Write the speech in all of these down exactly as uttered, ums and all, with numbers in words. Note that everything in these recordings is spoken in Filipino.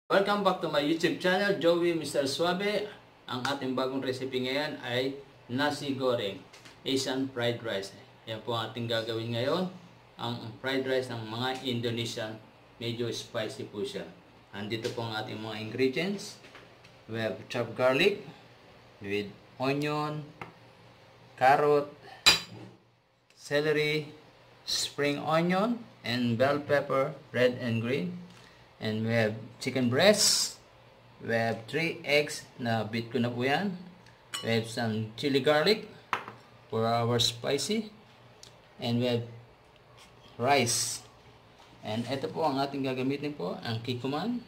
Welcome back to my YouTube channel, Joey Mister Suave. Ang ating bagong recipe ngayon ay nasi goreng, Asian fried rice. Yan po ang ating gagawin ngayon, ang fried rice ng mga Indonesian. Medyo spicy po siya. Andito po ang ating mga ingredients. We have chopped garlic with onion, carrot, celery, spring onion, and bell pepper, red and green. And we have chicken breast. We have three eggs na beat ko na po yan. We have some chili garlic for our spicy. And we have rice. And ito po ang ating gagamitin po, ang kikuman.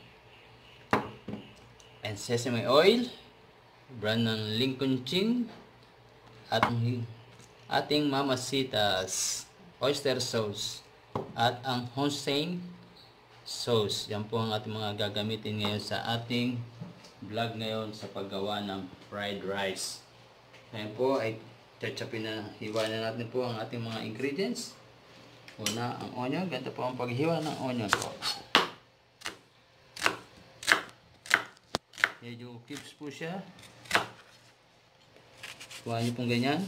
And sesame oil. Brand ng Lincoln Chin. At ang ating mamasitas oyster sauce. At ang Hossein sauce. Yan po ang ating mga gagamitin ngayon sa ating vlog ngayon sa paggawa ng fried rice. Ngayon po ay chachapin na, hiwa na natin po ang ating mga ingredients. Una, ang onion. Ganito po ang paghiwa ng onion po. Medyo cubes po siya. Kuha nyo pong ganyan.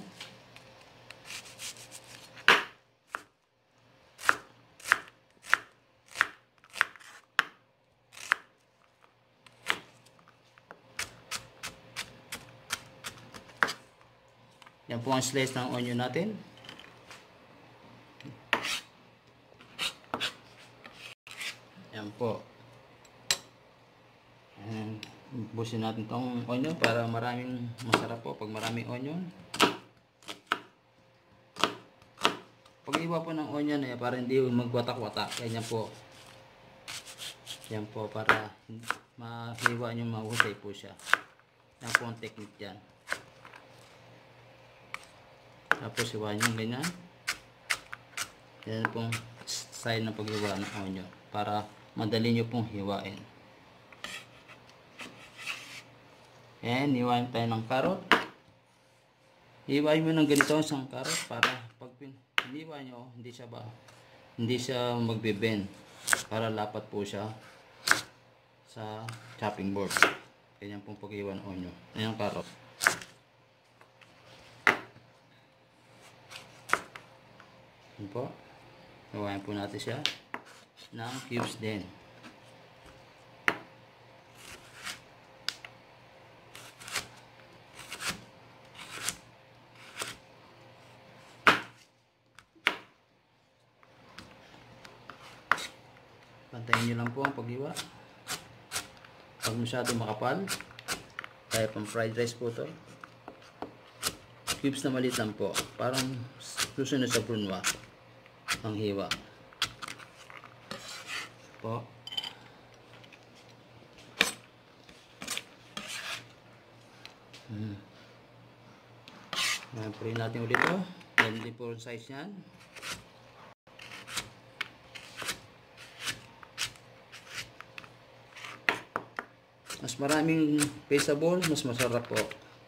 Yan po ang slice ng onion natin. Yan po. Ayan. Busin natin itong onion para maraming masarap po pag maraming onion. Pag-iwa po ng onion eh, para hindi magwatak-watak. Ganyan po. Yan po para mahiwa nyo, mahusay po siya. Yan po ang technique dyan. Tapos hiwain nyo ganyan. Yan pong style ng paghiwa ng onion para madali nyo pong hiwain. And hiwain tayo ng carrot. Hiwain mo ng ganito isang carrot para pag hiniwa nyo hindi siya ba hindi siya magbe-bend, para lapat po siya sa chopping board. Ganyan pong paghiwa ng onion. Ayan ang carrot. Yan po. Gawain po natin siya ng cubes din. Pantayin nyo lang po ang paghiwa. Pag masyado makapal, kaya pang fried rice po ito. Cubes na maliit lang po. Parang susunod sa brunwa ang hiwa po. Hmm. Pray natin ulit ito. Yan din po size yan. Mas maraming peasable, mas masarap po.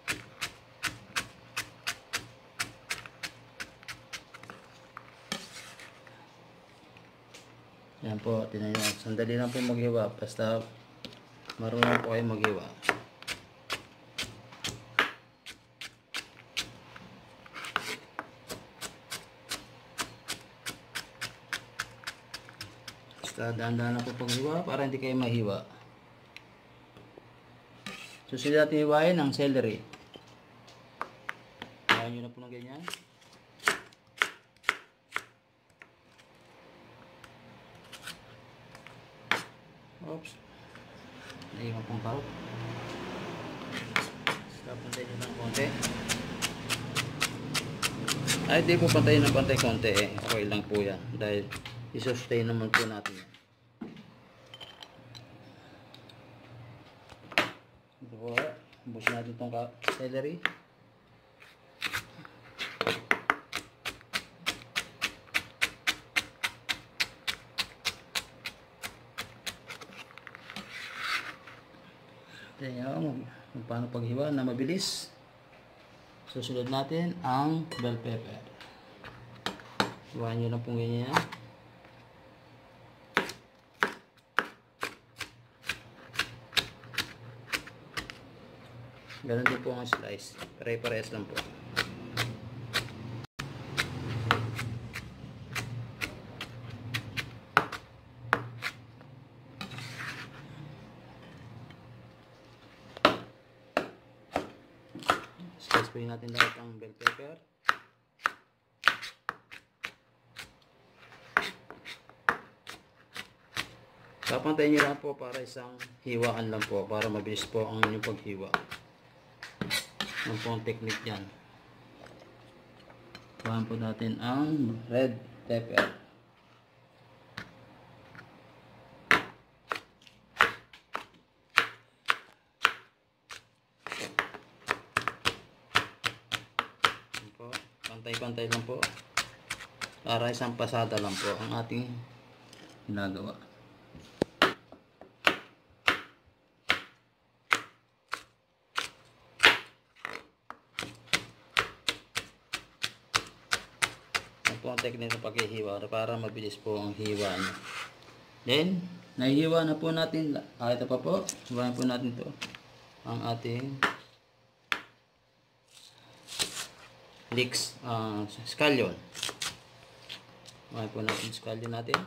Yan po, tinan nyo. Sandali lang po maghiwa. Basta marunong po kayo maghiwa. Basta dahan-dahan lang po paghiwa para hindi kayo mahiwa. Susunod natin hiwain ang celery. Hiwain nyo na po ng ganyan. Oops. Naiwan pong carrot. Stop pantayin nyo ng konti. Ay, di po pantayin ng pantay konti eh. Okay lang po yan. Dahil isustain naman po natin yan. Ito po. Busin natin itong celery. Ayan, paano paghiwa na mabilis. Susunod natin ang bell pepper. Hiwain nyo lang pong ganyan. Ganun din po ang slice. Pare-parehas lang po. Slice po natin lahat ang bell pepper. Papantayin nyo lang po para isang hiwaan lang po, para mabilis po ang inyong paghiwa. Yan po ang technique dyan. Kuhaan po natin ang red pepper. Yan po, pantay-pantay lang po. Para isang pasada lang po ang ating ginagawa. Po ang technique ng paghihiwa para mabilis po ang hiwa niya. Then, nahihiwa na po natin. Ah, ito pa po. Hiwain po natin to ang ating leeks, uh, scallion. Hiwain po natin scallion natin.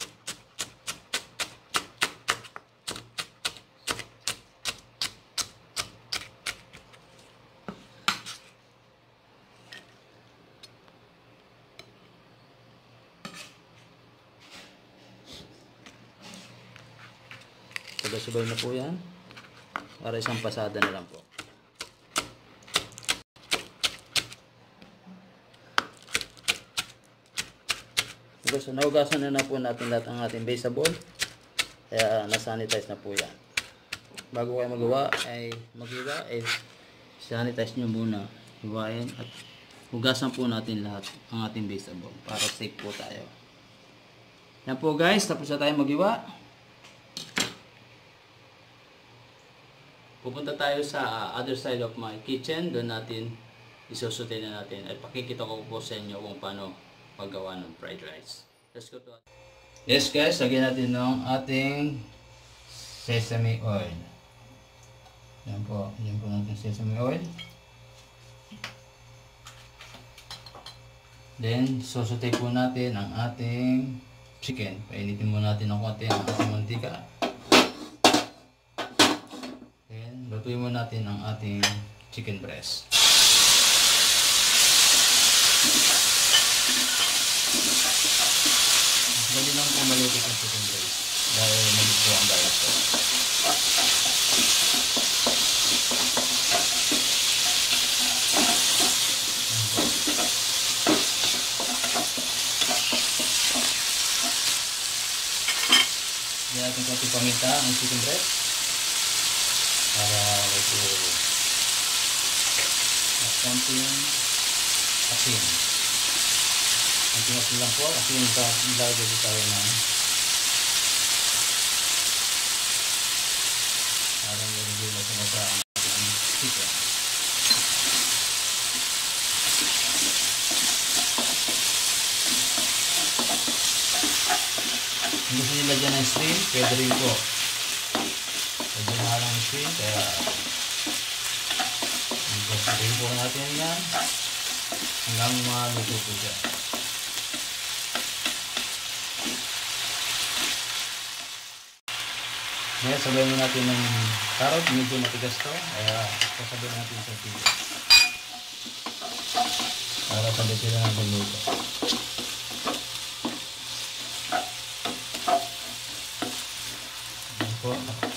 Sabay-sabay na po yan para isang pasada na lang po. So, naugasan na na po natin lahat ang ating baseball, kaya nasanitize na po yan. Bago kayo magawa ay maghiwa ay sanitize nyo muna, hiwain at hugasan po natin lahat ang ating baseball para safe po tayo. Yan po guys, tapos na tayo maghiwa. Pupunta tayo sa other side of my kitchen. Doon natin isusute na natin. At pakikita ko po sa inyo kung paano paggawa ng fried rice. Let's go to... Yes guys, lagyan natin ng ating sesame oil. Yan po. Yan po natin sesame oil. Then, susute po natin ang ating chicken. Painitin mo natin ng konti ang ating mantika. Lutuin mo natin ang ating chicken breast. Dali lang po maluto ang chicken breast dahil maluto ang diet po. Diyan natin kasi paminta ang chicken breast para ito at konting asin. Konting asin lang po kasi nilagay tayo ng para nilagay na sa masa ang ating chicken. Kung gusto nila dyan ng shrimp, pwede rin po. Pwede na lang shrimp, kaya pagkakasin po natin yan hanggang maluto po siya. Ngayon, sabayin mo natin ng carrot, medyo matigas to, kaya sasabayin natin sa tilo para sabay sila ng luto. Ayan po.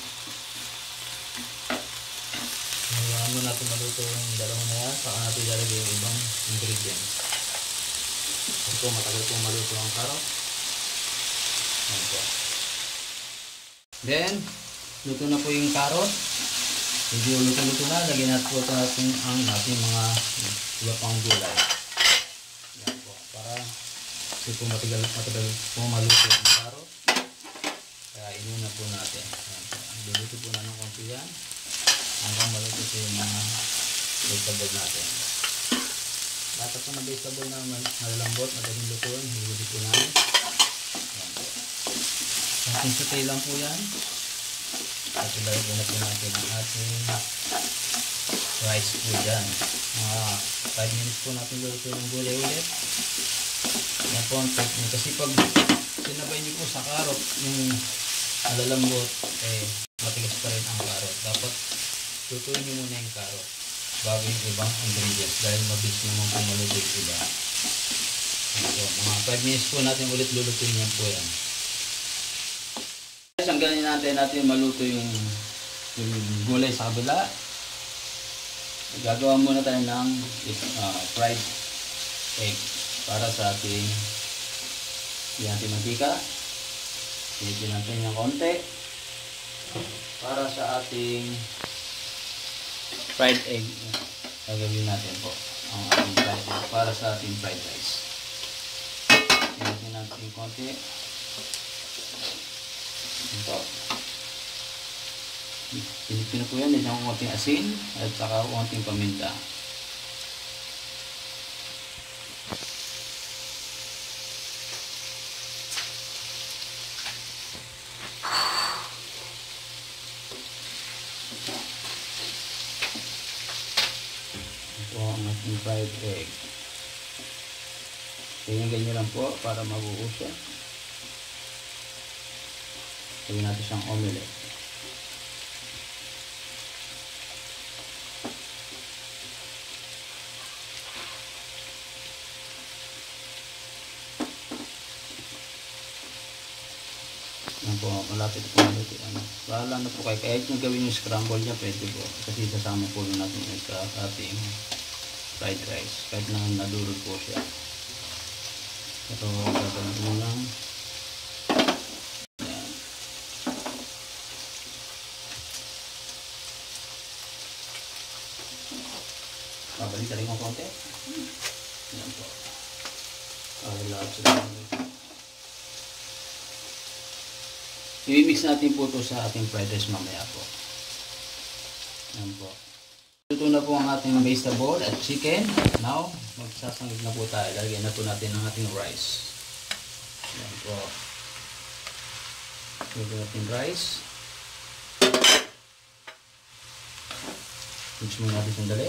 Hayaan mo natin maluto yung dalawang na yan, saka natin ilalagay yung ibang ingredients. Ito po, matagal po maluto ang carrot. Ayan po. Then, luto na po yung carrot. Medyo luto-luto na, lagyan natin po natin ang ating mga iba pang gulay. Yan po, para kasi po matagal, matagal po maluto ang carrot. Kaya inuna po natin. Yan po, luto po na ng konti yan hanggang maluto po yung mga vegetable natin. Lahat po na vegetable na malalambot, madaling lutuin, hiwili po namin. Yan po. Ating sutay lang po yan. At ilagay na po natin ang ating rice po dyan. Mga five minutes po natin luluto yung gulay ulit. Yan po ang technique. Kasi pag sinabay niyo po sa karot yung malalambot, eh matigas pa rin ang karot. Dapat lutuin niyo muna yung karot bago yung ibang ingredients dahil mabilis naman po maluto yung iba. So, mga five minutes po natin ulit lulutuin yan po yan. Hanggang natin natin maluto yung, yung gulay sa kabila. Gagawa muna tayo ng uh, fried egg para sa ating ating mantika. Silipin natin yung konti para sa ating fried egg. Gagawin natin po ang ating fried egg para sa ating fried rice. Silipin natin yung konti. Ito. Silipin po yan. Isang konting asin at saka konting paminta. Ito ang ating fried egg. Ganyan-ganyan lang po para mabuo siya. Gawin natin siyang omelette. Yan po, malapit po maluto. Ano. Bahala na po kayo. Kahit yung gawin yung scramble niya, pwede po. Kasi sasama po natin yung ating fried rice. Kahit na nadurog po siya. Pero gagawin mo lang. Yan. Babalik ka rin ng konti. Yan po. Para lahat sila. I-mix natin po ito sa ating fried rice mamaya po. Yan po. Luto na po ang ating vegetable at chicken. Now, magsasangig na po tayo. Lagyan na po natin ang ating rice. Yan po. Lagyan natin rice. Mix muna natin sandali.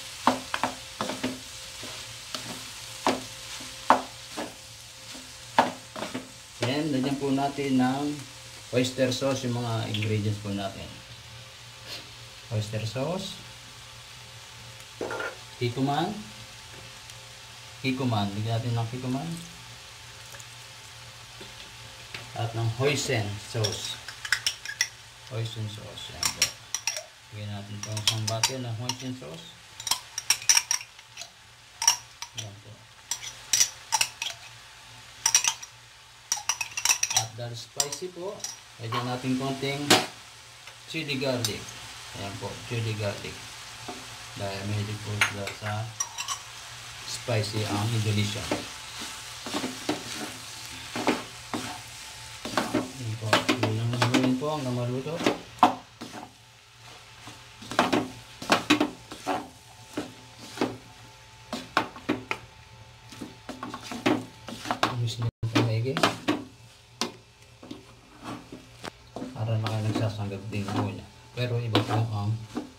Yan, lagyan po natin ng oyster sauce, yung mga ingredients po natin. Oyster sauce, kikuman, kikuman, bigyan natin ng kikuman, at ng hoisin sauce, hoisin sauce, yan po. Bigyan natin itong isang bottle ng hoisin sauce, yan po. At dahil spicy po, lagyan natin konting chili garlic. Ayan po, chili garlic. Dahil medyo po sa spicy ang Indonesia. Ayan po, yun ang gawin po hanggang maluto. Umis nyo po maigi. Para na kayo nagsasanggap din po niya. Pero iba po ang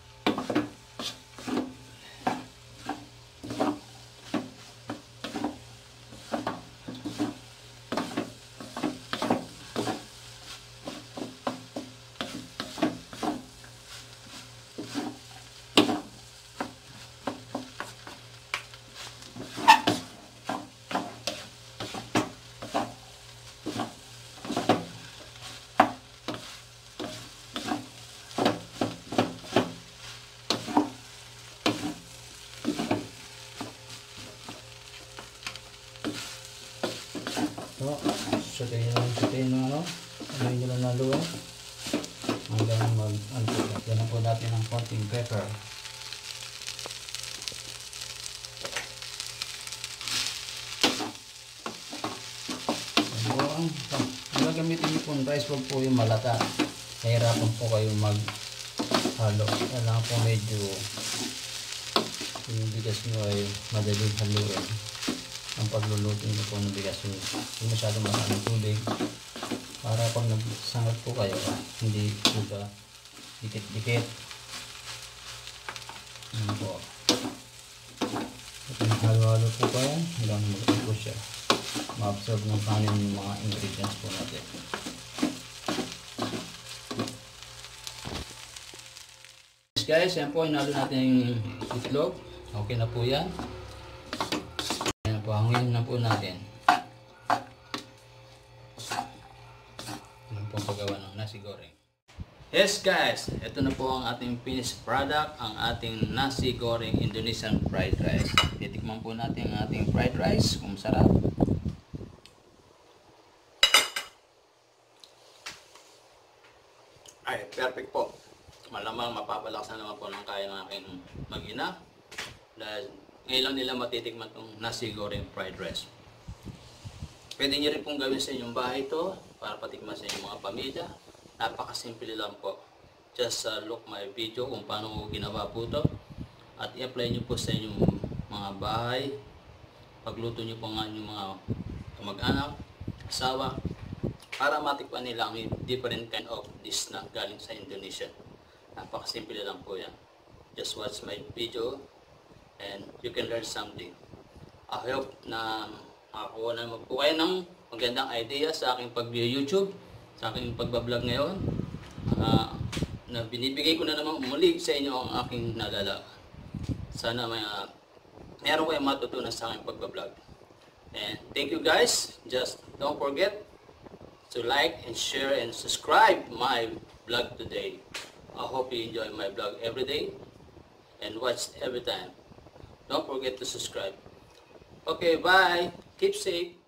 ito. Sutayin lang, sutayin lang ano. Sutayin nyo lang naluwa. Hanggang mag-antik. Yan po natin ng konting pepper. Ang gagamitin niyo po ng rice, huwag po yung malata. Nahirapan po kayo mag-halo. Kailangan po medyo yung bigas nyo ay madaling haluin. Ang pagluluto nyo po ng bigas nyo. Hindi masyadong maraming tubig. Para pag nagsangat po kayo, hindi po ba dikit-dikit. Yan po. At halo-halo po pa yan hanggang mag-ano po siya. Ma-absorb ng kanin yung mga ingredients po natin. Guys, yan po, inalo natin yung itlog. Okay na po yan. Yan po, hangin na po natin. Yan po ang paggawa ng nasi goreng. Yes guys, ito na po ang ating finished product, ang ating nasi goreng Indonesian fried rice. Titikman po natin ang ating fried rice kung sarap. Ay, perfect po. Malamang mapapalakasan naman po ng kaya ng aking mag-ina dahil ngayon lang nila matitikman itong nasi goreng fried rice. Pwede nyo rin pong gawin sa inyong bahay ito para patikman sa inyong mga pamilya. Napakasimple lang po. Just uh, look my video kung paano ko ginawa po ito at i-apply nyo po sa inyong mga bahay. Pagluto nyo po nga inyong mga kamag-anak, asawa, para matikman nila ang different kind of dish na galing sa Indonesia. Napakasimple lang po yan. Just watch my video and you can learn something. I hope na makakuha naman po kayo ng magandang idea sa aking pag-YouTube, sa aking pagbablog ngayon. Uh, na binibigay ko na naman muli sa inyo ang aking nalala. Sana may uh, meron kayong matutunan sa aking pagbablog. And thank you guys. Just don't forget to like and share and subscribe my vlog today. I hope you enjoy my vlog every day and watch every time. Don't forget to subscribe. Okay, bye. Keep safe.